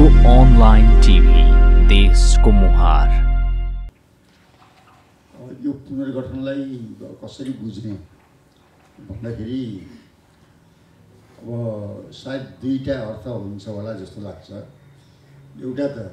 Online TV देशको मुहार। यो पुनर्गठनलाई कसरी बुझ्ने भन्दाखेरि अब सायद दुईटा अर्थ हुन्छ होला जस्तो लाग्छ। एउटा त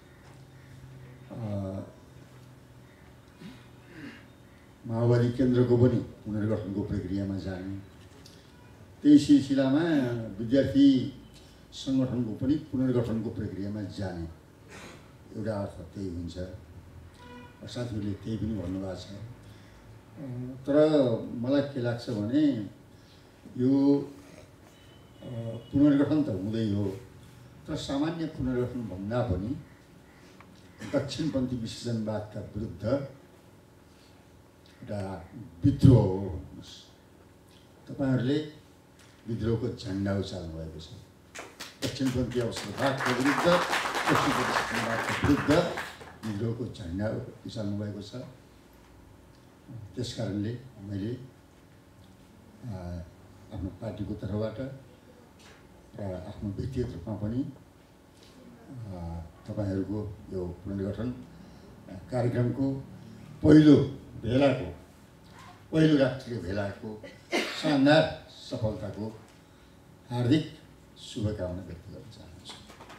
माओवादी केन्द्रको पनि पुनर्गठनको प्रक्रियामा जाने, त्यही सिलसिलामा विद्यार्थी सङ्गठनको पनि पुनर्गठनको प्रक्रियामा जाने एउटा अर्थ त्यही हुन्छ। साथीहरूले त्यही पनि भन्नुभएको छ। तर मलाई के लाग्छ भने यो पुनर्गठन त हुँदै हो, तर सामान्य पुनर्गठन भन्दा पनि दक्षिणपन्थी विसर्जनवादका विरुद्ध एउटा विद्रोह हो भन्नुहोस्। तपाईँहरूले विद्रोहको झन्डा उचाल्नु भएको छ। दक्षिणपन्थी अवसरवादका विरुद्ध, दक्षिणपन्थी विसर्जनवादका विरुद्ध विद्रोहको झन्डा उचाल्नु भएको छ। त्यसकारणले मैले आफ्नो पार्टीको तर्फबाट र आफ्नो व्यक्तिगत रूपमा पनि तपाईँहरूको यो पुनर्गठन कार्यक्रमको पहिलो राष्ट्रिय भेलाको शानदार सफलताको हार्दिक शुभकामना व्यक्त गर्न चाहन्छु।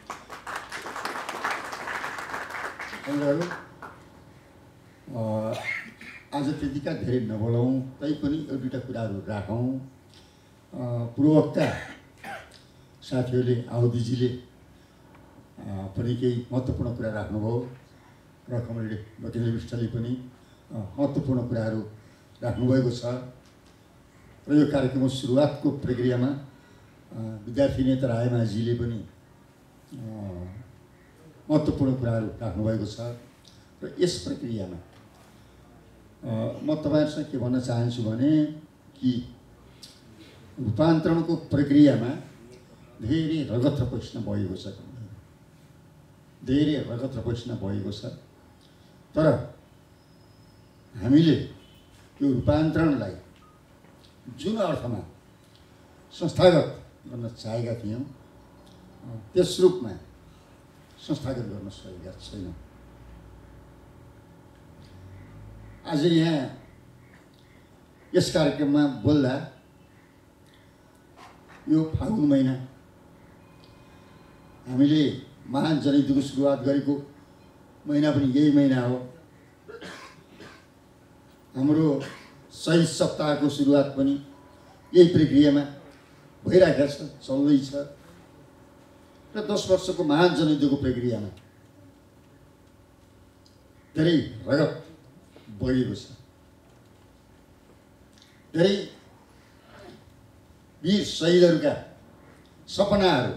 आज त्यतिका धेरै नबोलौँ, तैपनि एक दुईवटा कुराहरू राखौँ। पूर्ववक्ता साथीहरूले आउदीजीले पनि केही महत्त्वपूर्ण कुरा राख्नुभयो र कमरेड बकेन्द्र विष्टले पनि महत्त्वपूर्ण कुराहरू राख्नुभएको छ। र यो कार्यक्रमको सुरुवातको प्रक्रियामा विद्यार्थी नेता रायमाझीले पनि महत्त्वपूर्ण कुराहरू राख्नुभएको छ। र यस प्रक्रियामा म तपाईँहरूसँग के भन्न चाहन्छु भने कि रूपान्तरणको प्रक्रियामा धेरै रगत र पसिना बगेको छ, धेरै रगत र पसिना बगेको छ। तर हामीले यो रूपान्तरणलाई जुन अर्थमा संस्थागत गर्न चाहेका थियौँ त्यस रूपमा संस्थागत गर्न सकेका छैनौँ। आज यहाँ यस कार्यक्रममा बोल्दा यो फागुन महिना हामीले महान जनयुद्धको सुरुवात गरेको महिना पनि यही महिना हो। हाम्रो शहीद सप्ताहको सुरुवात पनि यही प्रक्रियामा भइरहेको छ, चल्दैछ। र 10 वर्षको महान जनयुद्धको प्रक्रियामा धेरै रगत बगेको छ। धेरै वीर शहीदहरूका सपनाहरू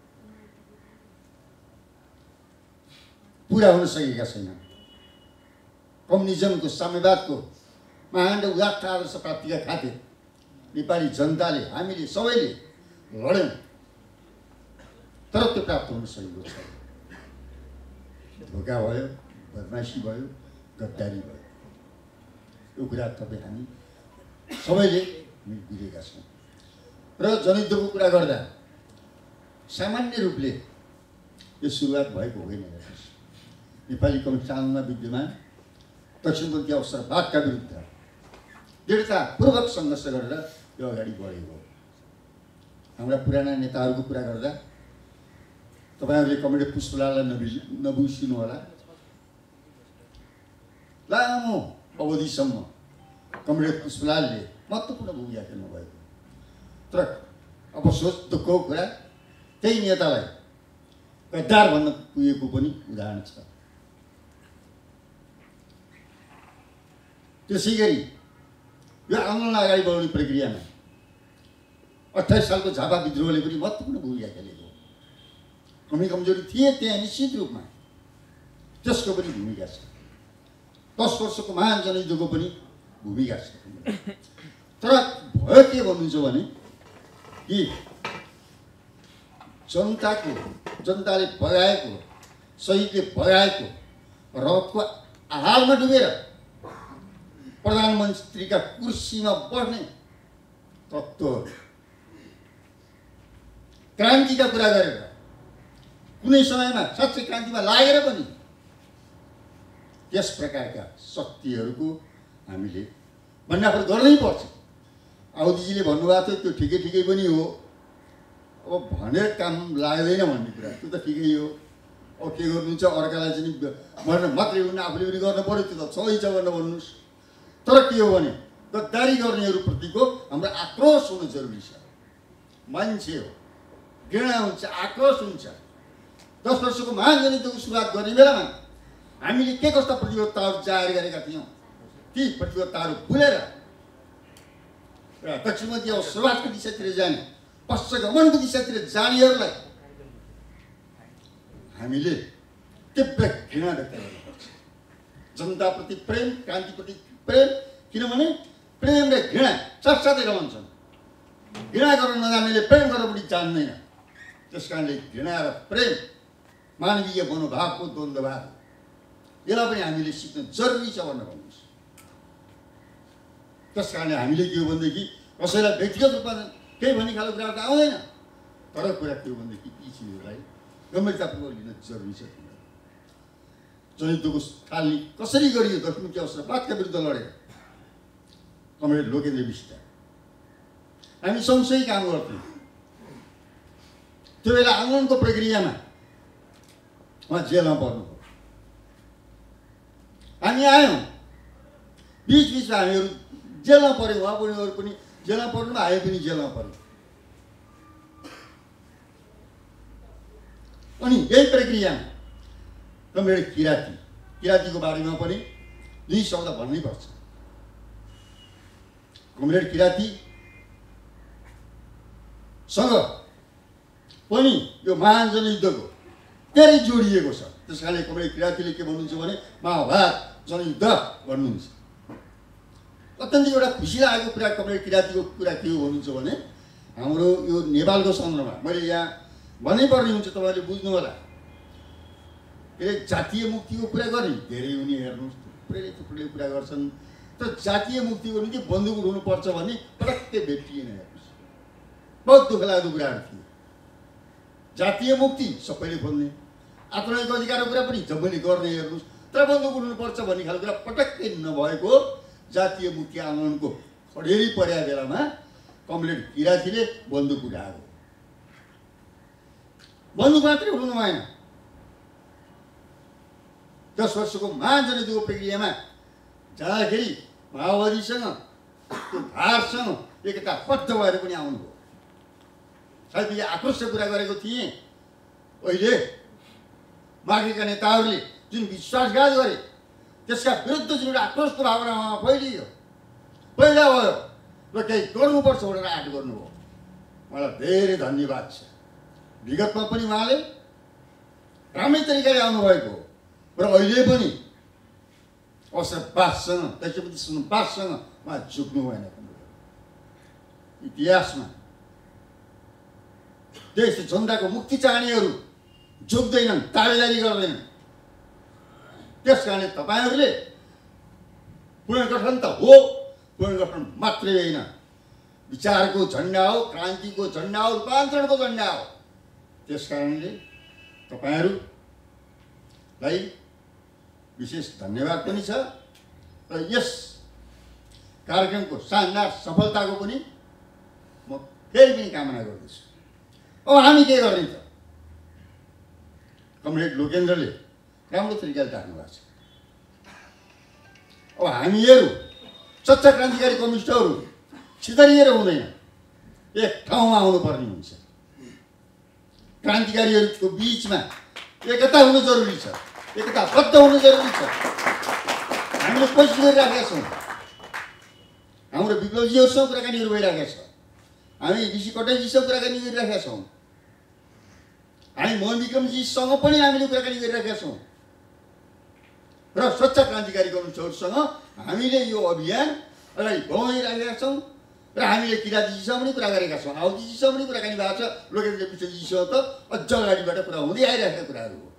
पुरा हुन सकेका छैनन्। कम्युनिजमको, साम्यवादको महान र उदात्त आदर्श प्राप्तिका खातिर नेपाली जनताले, हामीले सबैले लड्यौँ, तर त्यो प्राप्त हुन सकेको छ। धोका भयो, बदमासी भयो, गद्दारी भयो। यो कुरा तपाईँ हामी सबैले बुझेका छौँ। र जनयुद्धको कुरा गर्दा सामान्य रूपले यो सुरुवात भएको होइन। नेपाली कम्युनिस्ट आन्दोलनमा विद्यमान दक्षिणपन्थी अवसरवादका विरुद्ध दृढतापूर्वक सङ्घर्ष गरेर यो अगाडि बढेको हो। हाम्रा पुराना नेताहरूको कुरा गर्दा तपाईँहरूले कमरेड पुष्पलाललाई नबिर्सिनु होला। लामो अवधिसम्म कमरेड पुष्पलालले महत्त्वपूर्ण भूमिका खेल्नु भएको। तर अफसोस, दुःखको कुरा त्यही नेतालाई गद्दार भन्न पुगेको पनि उदाहरण छ। त्यसै गरी यो आन्दोलन अगाडि बढाउने प्रक्रियामा 28 सालको झापा विद्रोहले पनि महत्त्वपूर्ण भूमिका खेलेको हो। कमी कमजोरी थिए त्यहाँ निश्चित रूपमा, त्यसको पनि भूमिका छ। 10 वर्षको महान जनयुद्धको पनि भूमिका छ। तर भयो के भन्नुहुन्छ भने कि जनताले बगाएको, शहीदले बगाएको रगतको आहालमा डुबेर प्रधानमन्त्रीका कुर्सीमा बस्ने तत्त्व क्रान्तिका कुरा गरेर कुनै समयमा साँच्चै क्रान्तिमा लागेर पनि त्यस प्रकारका शक्तिहरूको हामीले भण्डाफोर गर्नै पर्छ। आउदीजीले भन्नुभएको थियो त्यो ठिकै ठिकै पनि हो, अब भनेर काम लाग्दैन भन्ने कुरा त्यो त ठिकै हो। अब के गर्नुहुन्छ अर्कालाई चाहिँ भनेर मात्रै हुनु आफूले पनि गर्नु पऱ्यो, त्यो त सही छ भनेर भन्नुहोस्। तर के हो भने गद्दारी गर्नेहरूप्रतिको हाम्रो आक्रोश हुनु जरुरी छ। मान्छे हो, घृणा हुन्छ, आक्रोश हुन्छ। 10 वर्षको महान जनयुद्धको सुरुवात गर्ने बेलामा हामीले के कस्ता प्रतिबद्धताहरू जाहेर गरेका थियौँ, ती प्रतिबद्धताहरू भुलेर दक्षिणपन्थी सुरुवातको दिशातिर जाने, पश्चगमनको दिशातिर जानेहरूलाई हामीले तीव्र घृणा व्यक्त गर्नुपर्छ। जनताप्रति प्रेम, क्रान्तिप्रति प्रेम, किनभने प्रेम र घृणा साथसाथै रहन्छन्। घृणा गर्न नजान्नेले प्रेम गर्न पनि जान्दैन। त्यस कारणले घृणा र प्रेम मानवीय मनोभावको द्वन्द्वभाव, यसलाई पनि हामीले सिक्न जरुरी छ भनेर भन्नुहोस्। त्यस कारणले हामीले के हो भनेदेखि कसैलाई व्यक्तिगत रूपमा केही भन्ने खालको कुरा त आउँदैन, तर कुरा के हो भनेदेखि यी चिजहरूलाई गम्भीरतापूर्वक लिन जरुरी छ। जनयुद्धको थालनी कसरी गरियो दक्षिणपन्थी अवसरवादका विरुद्ध लडेर कमरेड लोकेन्द्र विष्ट हामी सँगसँगै काम गर्थ्यौँ। त्यो बेला आन्दोलनको प्रक्रियामा उहाँ जेलमा पर्नुभयो, हामी आयौँ, बिचबिचमा हामीहरू जेलमा पऱ्यौँ, उहाँ पनि अरू पनि जेलमा पर्नु, हामी पनि जेलमा पऱ्यौँ। अनि यही प्रक्रियामा कमरेड किरातीको बारेमा पनि 2 शब्द भन्नै पर्छ। कमरेड किरातीसँग पनि यो महान जनयुद्धको धेरै जोडिएको छ। त्यस कारणले कमरेड किरातीले के भन्नुहुन्छ भने महाभारत जनयुद्ध भन्नुहुन्छ। अत्यन्तै एउटा खुसी लागेको कुरा कमरेड किरातीको कुरा के हो भन्नुहुन्छ भने हाम्रो यो नेपालको सन्दर्भमा मैले यहाँ भन्नैपर्ने हुन्छ, तपाईँले बुझ्नु होला। जातीय मुक्तिको कुरा गर्ने धेरै उनी हेर्नुहोस् थुप्रैले कुरा गर्छन्, तर जातीय मुक्तिको निम्ति बन्दुक उठाउनुपर्छ भन्ने पटक्कै भेटिएन। हेर्नुहोस्, बहुत दुःख लाग्दो कुराहरू थियो। जातीय मुक्ति सबैले खोज्ने, आत्मनिक अधिकारको कुरा पनि सबैले गर्ने, हेर्नुहोस्, तर बन्दुक उठाउनुपर्छ भन्ने खालको कुरा पटक्कै नभएको जातीय मुक्ति आन्दोलनको खडेरी परेका बेलामा कमरेड किरातीले बन्दुक उठाएको। बन्दुक मात्रै उठाउनु भएन, 10 वर्षको महान जनयुद्धको प्रक्रियामा जाँदाखेरि माओवादीसँग त्यो भारसँग एकताबद्ध भएर पनि आउनुभयो। सायद यो आक्रोशको कुरा गरेको थिएँ, अहिले माकेका नेताहरूले जुन विश्वासघात गरे त्यसका विरुद्ध जुन आक्रोशको भावना फैलियो, पैदा भयो र केही गर्नुपर्छ भनेर आँट गर्नुभयो। मलाई धेरै धन्यवाद छ। विगतमा पनि उहाँले राम्रै तरिकाले आउनुभएको हो र अहिले पनि अवसरवादसँग दक्षिणपन्थीसँग उहाँ झुक्नु भएन। इतिहासमा देश जनताको मुक्ति चाहनेहरू झुक्दैनन्, दावेदारी गर्दैनन्। त्यस कारणले तपाईँहरूले पुनर्गठन त हो, पुनर्गठन मात्रै होइन, विचारको झन्डा हो, क्रान्तिको झन्डा हो, रूपान्तरणको झन्डा हो। त्यस कारणले तपाईँहरूलाई विशेष धन्यवाद पनि छ र यस कार्यक्रमको शानदार सफलताको पनि म फेरि पनि कामना गर्दछु। अब हामी के गर्ने त? कमरेड लोकेन्द्रले राम्रो तरिकाले राख्नु भएको छ। अब हामीहरू सच्चा क्रान्तिकारी कम्युनिस्टहरू छितरिएर हुँदैन, एक ठाउँमा आउनुपर्ने हुन्छ। क्रान्तिकारीहरूको बिचमा एकता हुनु जरुरी छ, एकताबद्ध हुनु जरुरी छ। हामीले कोसिस गरिराखेका छौँ, हाम्रो विप्लवजीहरूसँग कुराकानीहरू भइरहेका छ, हामी ऋषि कटैजीसँग कुराकानी गरिरहेका छौँ, हामी मोहन विक्रमजीसँग पनि हामीले कुराकानी गरिरहेका छौँ र सच्चा क्रान्तिकारी कम्युनिस्टहरूसँग हामीले यो अभियान अगाडि बढाइराखेका छौँ र हामीले किरातीजीसँग पनि कुरा गरेका छौँ, आउदीजीसँग पनि कुराकानी भएको छ, लोकेन्द्र विष्टजीसँग त अझ अगाडिबाट कुरा हुँदै आइरहेका कुराहरू हो।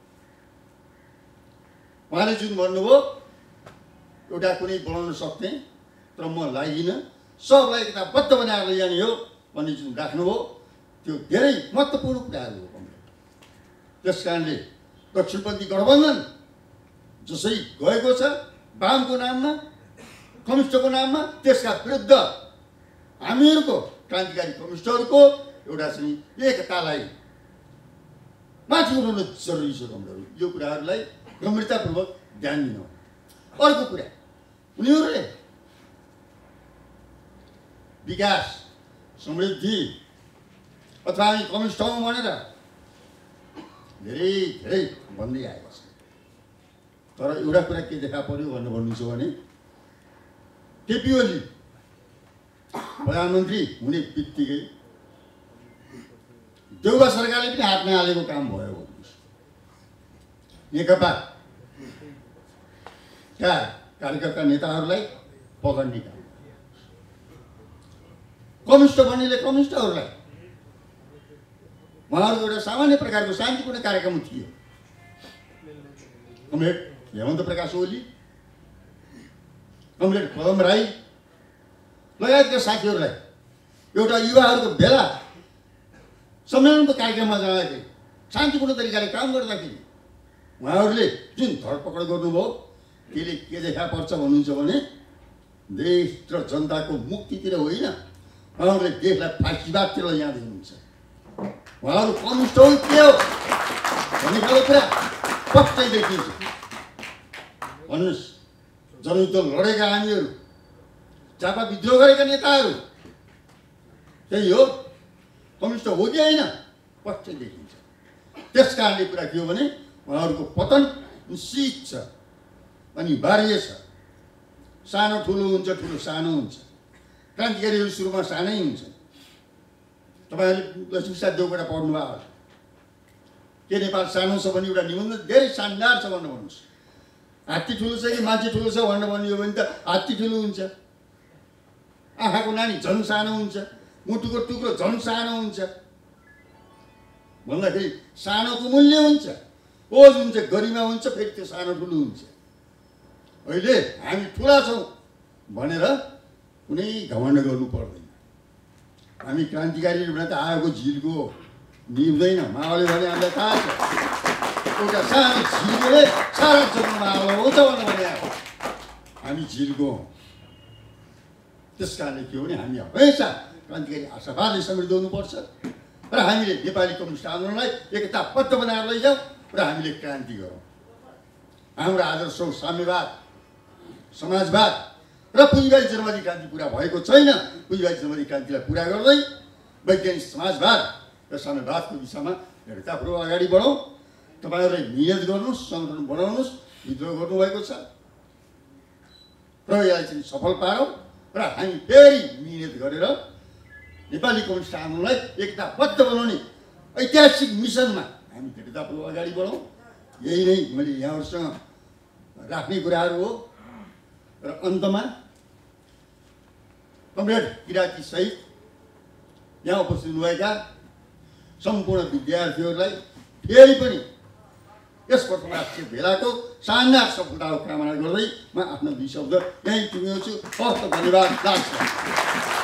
उहाँले जुन भन्नुभयो एउटा कुनै बनाउन सक्ने तर म लागिनँ, सबलाई एकताबद्ध बनाएर लैजाने हो भन्ने जुन राख्नुभयो त्यो धेरै महत्त्वपूर्ण कुराहरू हो। त्यस कारणले दक्षिणपन्थी गठबन्धन जसै गएको छ वामको नाममा कम्युनिस्टको नाममा त्यसका विरुद्ध हामीहरूको क्रान्तिकारी कम्युनिस्टहरूको एउटा चाहिँ एकतालाई माथि उठाउनु जरुरी छ। कमरेडहरू यो कुराहरूलाई गम्भीरतापूर्वक ध्यान दिनु। अर्को कुरा उनीहरूले विकास समृद्धि अथवा हामी कम्युनिस्ट हौँ भनेर धेरै धेरै भन्दै आएका छन्। तर एउटा कुरा के देखा पर्यो भनेर भन्नुहुन्छ भने केपी ओली प्रधानमन्त्री हुने बित्तिकै देउबा सरकारले पनि हातमा हालेको काम भयो भन्नुहोस्। नेकपा कार्यकर्ता नेताहरूलाई पकड्ने काम, कम्युनिस्ट बन्नेले कम्युनिस्टहरूलाई, उहाँहरूको एउटा सामान्य प्रकारको शान्तिपूर्ण कार्यक्रम थियो। कमरेड हेमन्त प्रकाश ओली, कमरेड पदम राई लगायतका साथीहरूलाई एउटा युवाहरूको भेला सम्मेलनको कार्यक्रममा जाँदाखेरि शान्तिपूर्ण तरिकाले काम गर्दाखेरि उहाँहरूले जुन धरपकड गर्नुभयो त्यसले के देखा पर्छ भन्नुहुन्छ भने देश र जनताको मुक्तितिर होइन, उहाँहरूले देशलाई फाँसीवादतिर ल्याँदै हुनुहुन्छ। उहाँहरू कम्युनिस्ट हो के हो भन्ने खालको कुरा पक्कै देखिन्छ। भन्नुहोस्, जनयुद्ध लडेका हामीहरू, झापा विद्रोह गरेका नेताहरू त्यही हो, कम्युनिस्ट हो कि होइन पक्कै देखिन्छ। त्यस कारणले कुरा के हो भने उहाँहरूको पतन निश्चित छ, अनिवार्य छ। सानो ठुलो हुन्छ, ठुलो सानो हुन्छ। क्रान्तिकारीहरू सुरुमा सानै हुन्छ। तपाईँहरूले लक्ष्मीप्रसाद देवकोटा पढ्नुभयो होला, के नेपाल सानो छ भने एउटा निबन्ध धेरै शानदार छ भनेर भन्नुहोस्। हात्ती ठुलो छ कि मान्छे ठुलो छ भनेर भनियो भने त हात्ती ठुलो हुन्छ, आँखाको नानी झन् सानो हुन्छ, मुटुको टुक्रो झन् सानो हुन्छ। भन्दाखेरि सानोको मूल्य हुन्छ, ओज हुन्छ, गरिमा हुन्छ, फेरि त्यो सानो ठुलो हुन्छ। अहिले हामी ठुला छौँ भनेर कुनै घमण्ड गर्नु पर्दैन। हामी क्रान्तिकारीहरूबाट त आएको झिलको निभ्दैन। माओले भने हामीलाई थाहा छ, एउटा सानो झिलले सारा जग्गामा आउँछ भनेर भने हामी झिलको हौँ। त्यस कारणले के हो भने हामी हमेसा क्रान्तिकारी आशावादी समृद्ध हुनुपर्छ र हामीले नेपाली कम्युनिस्ट आन्दोलनलाई एकताबद्ध बनाएर लैजाउँ र हामीले क्रान्ति गरौँ। हाम्रो आदर्श साम्यवाद, समाजवाद र पुँजीवादी जनवादी क्रान्ति पुरा भएको छैन। पुँजीवादी जनवादी क्रान्तिलाई पुरा गर्दै वैज्ञानिक समाजवाद र साम्यवादको दिशामा दृढतापूर्वक अगाडि बढौँ। तपाईँहरूले नियत गर्नुहोस्, सङ्गठन बनाउनुहोस्, विद्रोह गर्नुभएको छ र यसलाई चाहिँ सफल पारौँ र हामी फेरि मिहिनेत गरेर नेपाली कम्युनिस्ट आन्दोलनलाई एकताबद्ध बनाउने ऐतिहासिक मिसनमा हामी दृढतापूर्वक अगाडि बढौँ। यही नै मैले यहाँहरूसँग राख्ने कुराहरू हो। र अन्तमा कमरेड किराती सहित यहाँ उपस्थित हुनुभएका सम्पूर्ण विद्यार्थीहरूलाई फेरि पनि यस प्रथम राष्ट्रिय भेलाको शानदार सफलताको कामना गर्दै म आफ्नो दुई शब्द यहीँ टुङ्ग्याउँछु। हस्त धन्यवाद।